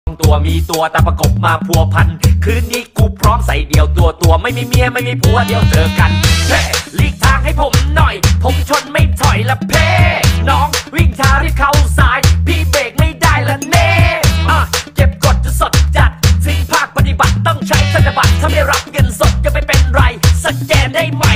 ตัวมีตัวแต่ประกบมาพัวพันคืนนี้กูพร้อมใส่เดี่ยวตัวไม่มีเมียไม่มีผัวเดียวเจอกันเฮ้หลีกทางให้ผมหน่อยผมชนไม่ถอยละเพ่น้องวิ่งช้ารีบเข้าซ้ายพี่เบรกไม่ได้ละเน่เก็บกดจะสดจัดสิ่งภาคปฏิบัติต้องใช้ธนบัตรถ้าไม่รับเงินสดจะไม่เป็นไรสแกนได้ไหม